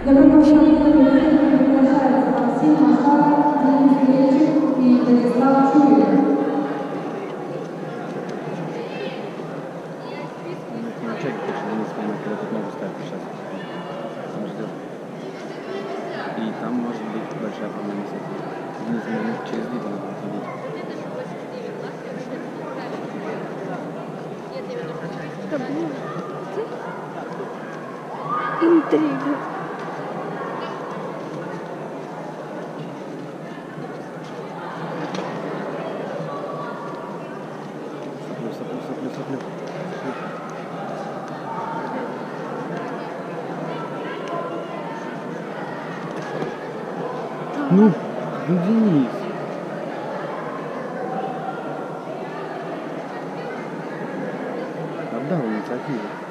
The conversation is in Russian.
Для приглашения приглашается Максим Машаров, Денис Левчик и Станислав Чуев. Начать, конечно, не вспомнил, когда тут ногу ставить сейчас. Он ждет. И там может быть большая проблема с этим. Денис минут через 2 надо выходить. Да блин. Интрига. Соплю. Ну, Денис. Отдал инициативу.